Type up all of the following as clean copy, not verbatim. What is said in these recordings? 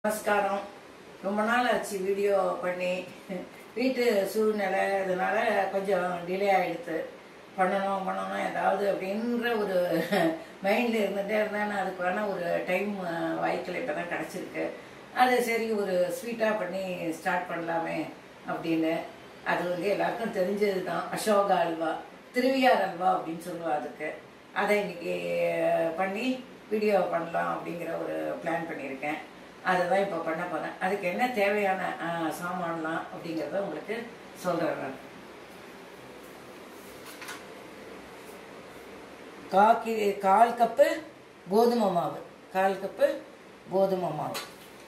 நமஸ்காரம். ரொம்ப நாள் ஆச்சு வீடியோ பண்ணி. வீட்டு சூழ்நிலை இதனால கொஞ்சம் டிலே ஆகிடுது. பண்ணணும் ஏதாவது அப்படின்ற ஒரு மைண்டில் இருந்துகிட்டே இருந்தேன். அதுக்கான ஒரு டைம் வாய்க்கில் இப்போ தான் கிடச்சிருக்கு. அது சரி ஒரு ஸ்வீட்டாக பண்ணி ஸ்டார்ட் பண்ணலாமே அப்படின்னு. அது வந்து எல்லாருக்கும் தெரிஞ்சது தான். அசோகா அல்வா, திருவியார் அல்வா அப்படின்னு சொல்லுவா அதுக்கு. அதை இன்னைக்கு பண்ணி வீடியோ பண்ணலாம் அப்படிங்கிற ஒரு பிளான் பண்ணியிருக்கேன். அதை தான் இப்போ பண்ண போகிறேன். அதுக்கு என்ன தேவையான சாமான்லாம் அப்படிங்கிறத உங்களுக்கு சொல்கிறேன் நான். கால் கப்பு கோதுமை மாவு, 1/4 கப்பு கோதுமை மாவு,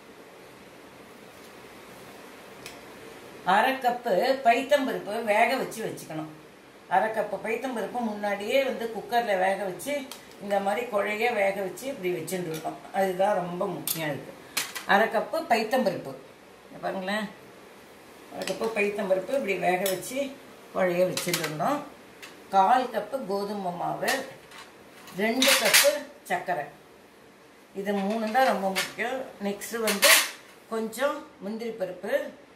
1/2 கப்பு பைத்தம்பருப்பு வேக வச்சுக்கணும். 1/2 கப்பு பைத்தம்பருப்பு முன்னாடியே வந்து குக்கரில் வேக வச்சு இந்த மாதிரி குழைய வேக வச்சு இப்படி வச்சுட்டு இருக்கோம். அதுதான் ரொம்ப முக்கியம். இருக்குது 1/2 கப்பு பைத்தம்பருப்பு, பாருங்களேன். 1/2 கப்பு பைத்தம்பருப்பு இப்படி வேக வச்சு குழைய வச்சுட்டு இருந்தோம். 1/4 கப்பு கோதுமை மாவு, 2 கப்பு சர்க்கரை. இது 3 தான் ரொம்ப முக்கியம். நெக்ஸ்ட்டு வந்து கொஞ்சம் முந்திரி பருப்பு,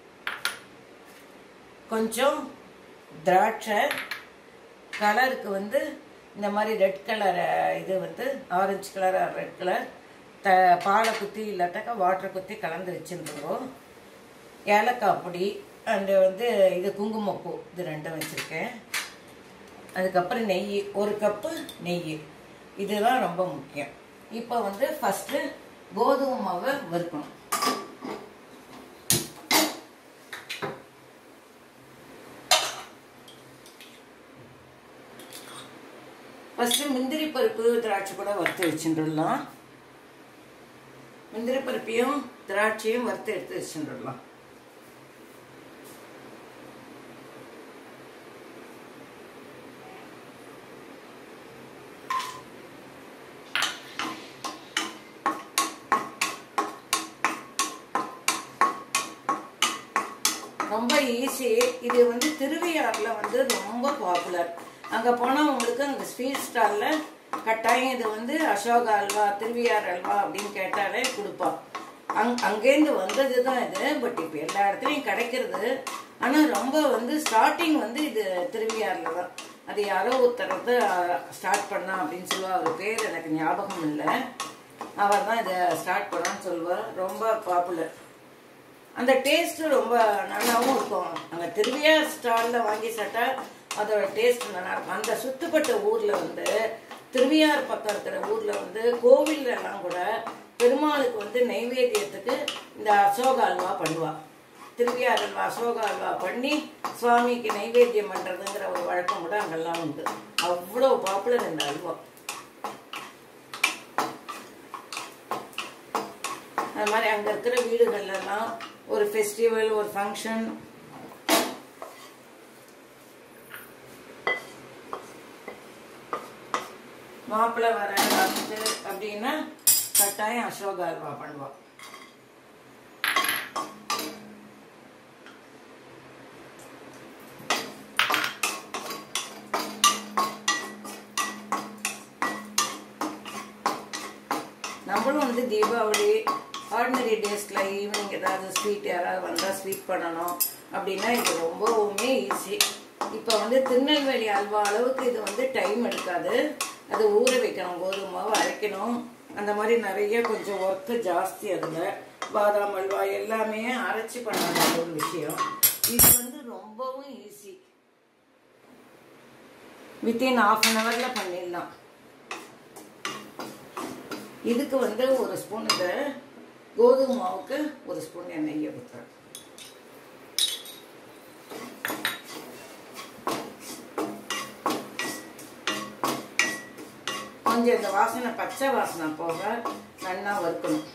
கொஞ்சம் திராட்சை, கலருக்கு வந்து இந்த மாதிரி ரெட் கலர், இது வந்து orange colour or red colour, பாலை குத்தி இல்லாட்டாக்கா வாட்டரை குத்தி கலந்து வச்சுருந்துருவோம். ஏலக்காய் பொடி அண்டு வந்து இது குங்குமப்பூ, இது 2 வச்சுருக்கேன். அதுக்கப்புறம் நெய், 1 கப்பு நெய். இதுதான் ரொம்ப முக்கியம். இப்போ வந்து ஃபஸ்ட்டு கோதுமை மாவை வறுக்கணும். ஃபஸ்ட்டு முந்திரி பருப்பு திராட்சை கூட வறுத்து வச்சுட்டுடலாம். முந்திரி பருப்பையும் திராட்சையும் வறுத்து எடுத்து வச்சுட்டுடலாம். ரொம்ப ஈஸி. இது வந்து திருவையாறில் வந்து ரொம்ப பாப்புலர். அங்கே போனால் உங்களுக்கு அங்கே ஸ்வீட் ஸ்டாலில் கட்டாயம் இது வந்து அசோகா அல்வா, திருவியார் அல்வா அப்படின்னு கேட்டாலே கொடுப்பான். அங்கேருந்து வந்தது தான் இது. பட் இப்போ எல்லா இடத்துலையும் கிடைக்கிறது. ஆனால் ரொம்ப வந்து ஸ்டார்டிங் வந்து இது திருவியாரில் தான். அது யாரோ ஒருத்தர் வந்து ஸ்டார்ட் பண்ணா அப்படின்னு சொல்லுவார். அவர் பேர் எனக்கு ஞாபகம் இல்லை. அவர் தான் இதை ஸ்டார்ட் பண்ணான்னு சொல்லுவார். ரொம்ப பாப்புலர். அந்த டேஸ்ட்டு ரொம்ப நல்லாவும் இருக்கும். அங்கே திருவியார் ஸ்டாலில் வாங்கி சாப்பிட்டா அதோட டேஸ்ட் நல்லா இருக்கும். அந்த சுத்துப்பட்ட ஊரில் வந்து திருவியார் பக்கம் இருக்கிற ஊரில் வந்து கோவிலெல்லாம் கூட பெருமாளுக்கு வந்து நைவேத்தியத்துக்கு இந்த அசோகா அல்வா பண்ணுவாள். திருவியார் அல்வா, அசோகா அல்வா பண்ணி சுவாமிக்கு நைவேத்தியம் பண்ணுறதுங்கிற ஒரு வழக்கம் கூட அங்கெல்லாம் உண்டு. அவ்வளோ பாப்புலர் இந்த அல்வா. அது மாதிரி அங்கே இருக்கிற வீடுகள்லாம் ஒரு ஃபெஸ்டிவல், ஒரு ஃபங்க்ஷன், மாப்பிள்ளை வர வந்து அப்படின்னா கட்டாயம் அசோகா அல்வா பண்ணுவோம். நம்மளும் வந்து தீபாவளி, ஆர்டினரி டேஸ்ல ஈவினிங் ஏதாவது ஸ்வீட் யாராவது வந்தால் ஸ்வீட் பண்ணணும் அப்படின்னா இது ரொம்பவுமே ஈஸி. இப்போ வந்து திருநெல்வேலி அல்வா அளவுக்கு இது வந்து டைம் எடுக்காது. அது ஊற வைக்கணும், கோதுமை மாவு அரைக்கணும். அந்த மாதிரி நிறைய கொஞ்சம் ஒர்க்கு ஜாஸ்தி. அதில் பாதாம் அல்வா எல்லாமே அரைச்சி பண்ண ஒரு விஷயம். இது வந்து ரொம்பவும் ஈஸி. வித்தின் ½ அன் ஹவரில் பண்ணிடலாம். இதுக்கு வந்து 1 ஸ்பூன் இந்த கோதுமை மாவுக்கு 1 ஸ்பூன் எண்ணெயை ஊற்றுறேன். கொஞ்சம் இந்த வாசனை, பச்சை வாசனை போக நல்லா வறுக்கணும்.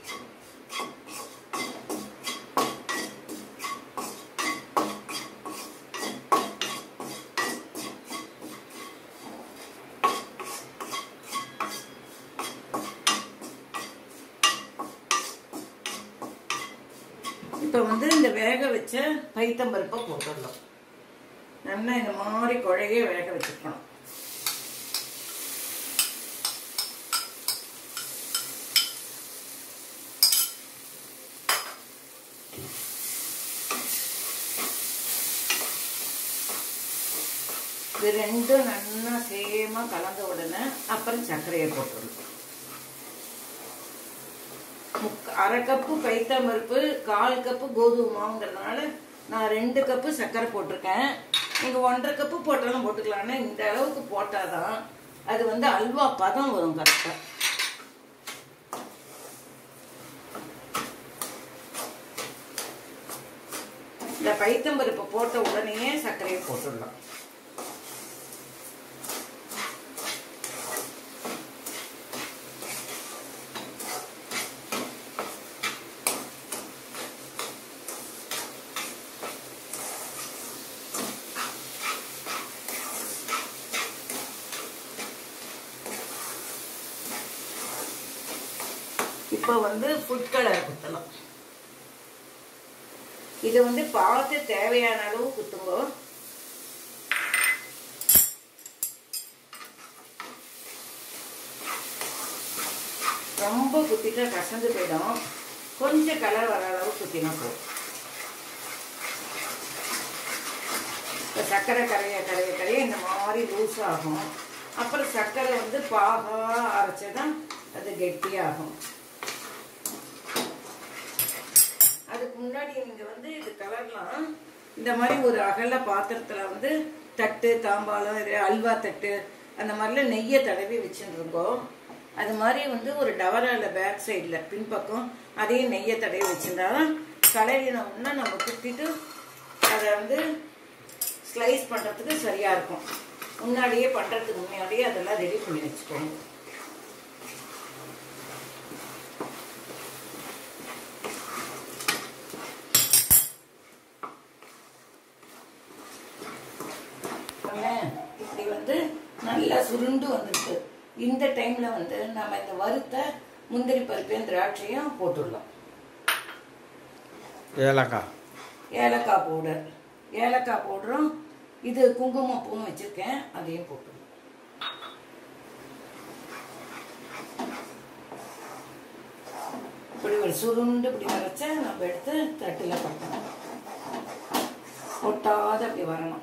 இப்போ வந்து இந்த வேக வச்ச பைத்தம்பருப்பை போட்டுடலாம். நல்லா இந்த மாதிரி குழைய வேக வச்சுக்கணும். இது ரெண்டும் நல்லா சேமா கலந்த உடனே அப்புறம் சர்க்கரையை போட்டுடணும். 1/2 கப்பு பைத்தம்பருப்பு, 1/4 கப்பு கோதுமை மாவுங்கிறதுனால நான் 2 கப்பு சர்க்கரை போட்டிருக்கேன். நீங்கள் 1.5 கப்பு போட்டாலும் போட்டுக்கலாம்னா இந்த அளவுக்கு போட்டாதான் அது வந்து அல்வா பதம் வரும் கரெக்டாக. இந்த பைத்தம்பருப்பு போட்ட உடனே சர்க்கரையை போட்டுடலாம். இப்போ வந்து ஃபுட் கலர் குத்தலாம். இது வந்து பார்த்து தேவையான அளவு குத்துங்க. ரொம்ப குத்திட்டா கசந்து போயிடும். கொஞ்சம் கலர் வர அளவு குத்தினா போதும். இப்போ சர்க்கரை கரைய இந்த மாதிரி லூஸ் ஆகும். அப்புறம் சர்க்கரை வந்து பாகா அரைச்சதான் அது கெட்டியாகும். அதுக்கு முன்னாடி நீங்க வந்து இது கலர்லாம் இந்த மாதிரி ஒரு அகல பாத்திரத்துல வந்து தட்டு, தாம்பாளம், அல்வா தட்டு அந்த மாதிரிலாம் நெய்யை தடவி வச்சுருக்கோம். அது மாதிரி வந்து ஒரு டவரால பேக் சைடில் பின்பக்கம் அதையும் நெய்யை தடவி வச்சுருந்தாதான் கலரினோம்னா நம்ம குத்திட்டு அதை வந்து ஸ்லைஸ் பண்ணுறதுக்கு சரியாக இருக்கும். முன்னாடியே பண்ணுறதுக்கு முன்னாடியே அதெல்லாம் ரெடி பண்ணி வச்சுக்கோங்க. இப்படி வந்து நல்லா சுருண்டு வந்துருக்கு. இந்த டைம்ல வந்து நம்ம இந்த வறுத்த முந்திரி பருப்பையும் திராட்சையும் போட்டுடலாம். ஏலக்காய் பவுடரும் இது குங்குமப்பூவும் வச்சிருக்கேன், அதையும் போட்டுடலாம். இப்படி ஒரு சுருண்டு இப்படி வரைச்ச நம்ம எடுத்து தட்டில் கொட்டணும். கொட்டாத அப்படி வரணும்.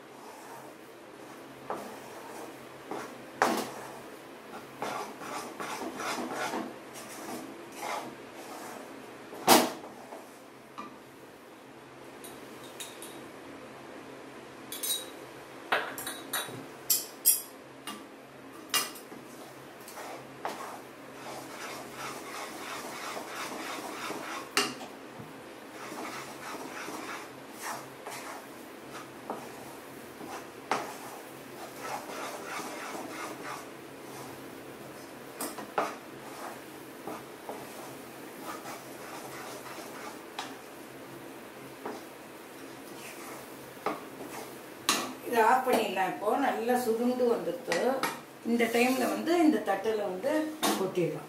இதை ஆஃப் பண்ணிடலாம். இப்போ நல்லா சுருண்டு வந்துட்டு இந்த டைம்ல வந்து இந்த தட்டில் வந்து கொட்டிடலாம்.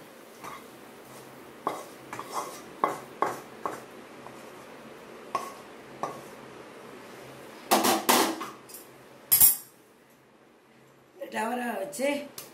டவரா வச்சு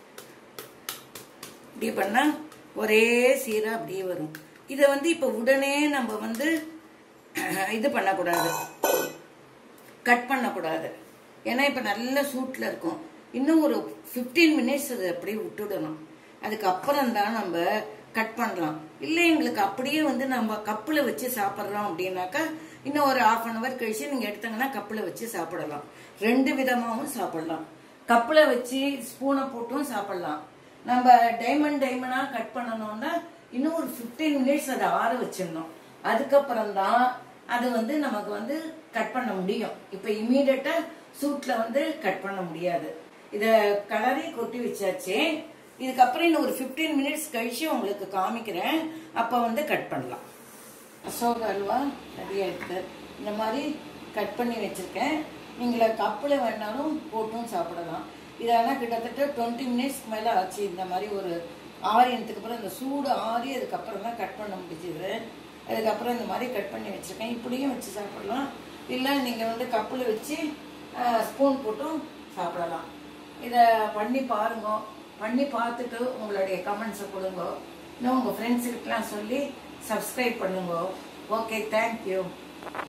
இப்படி பண்ணா ஒரே சீரா அப்படியே வரும். இதை வந்து இப்போ உடனே நம்ம வந்து இது பண்ணக்கூடாது, கட் பண்ணக்கூடாது. ஏன்னா இப்போ நல்ல சூட்டில் இருக்கும். இன்னும் ஒரு 15 மினிட்ஸ் அதை அப்படியே விட்டுடணும். அதுக்கப்புறம் தான் நம்ம கட் பண்ணலாம். இல்லை எங்களுக்கு அப்படியே வந்து நம்ம கப்பில் வச்சு சாப்பிட்றோம் அப்படின்னாக்கா இன்னும் ஒரு 1/2 அன் ஹவர் கழிச்சு நீங்கள் எடுத்தாங்கன்னா கப்பில் வச்சு சாப்பிடலாம். 2 விதமாகவும் சாப்பிடலாம். கப்பில் வச்சு ஸ்பூனை போட்டும் சாப்பிடலாம். நம்ம டைமண்டா கட் பண்ணணும்னா இன்னும் ஒரு 15 மினிட்ஸ் அதை ஆற வச்சிடணும். அதுக்கப்புறம் தான் அது வந்து நமக்கு வந்து கட் பண்ண முடியும். இப்போ இமீடியட்டா சூட்ல வந்து கட் பண்ண முடியாது. இதை கலரி கொட்டி வச்சாச்சு. இதுக்கப்புறம் இன்னும் ஒரு 15 மினிட்ஸ் கழிச்சு உங்களுக்கு காமிக்கிறேன். அப்போ வந்து கட் பண்ணலாம். அசோக அல்வா ரெடியாக இருக்கு. இந்த மாதிரி கட் பண்ணி வச்சிருக்கேன். நீங்கள கப்பில் வேணாலும் போட்டும் சாப்பிடலாம். இதெல்லாம் கிட்டத்தட்ட 20 மினிட்ஸ்க்கு மேலே ஆச்சு. இந்த மாதிரி ஒரு ஆரியனத்துக்கு அப்புறம் இந்த சூடு ஆறி அதுக்கப்புறம் தான் கட் பண்ண முடிஞ்சுது. அதுக்கப்புறம் இந்த மாதிரி கட் பண்ணி வச்சுருக்கேன். இப்படியும் வச்சு சாப்பிடலாம். இல்லை நீங்கள் வந்து கப்பில் வச்சு ஸ்பூன் போட்டும் சாப்பிடலாம். இதை பண்ணி பாருங்க. பண்ணி பார்த்துட்டு உங்களுடைய கமெண்ட்ஸை கொடுங்க. இன்னும் உங்கள் ஃப்ரெண்ட்ஸுக்கிட்டலாம் சொல்லி சப்ஸ்கிரைப் பண்ணுங்க. Okay, thank you.